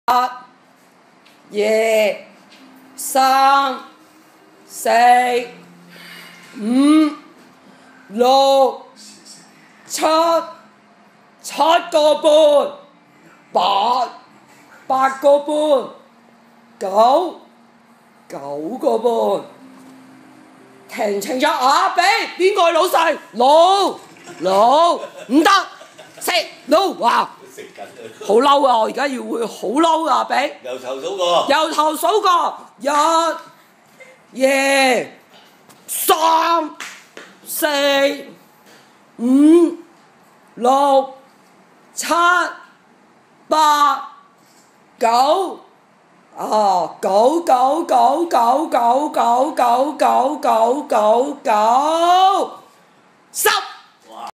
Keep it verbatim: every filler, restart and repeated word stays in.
二、三、四、五、六、七，七個半，八，八個半，九，九個半。停停咗啊！俾邊個係老細？老老唔得，食老哇！好嬲啊！我而家要會好嬲啊！俾由頭數過， 由頭數過，一、二、三、四、五、六、七、八、九。哦，九九九九九九九九九九九十。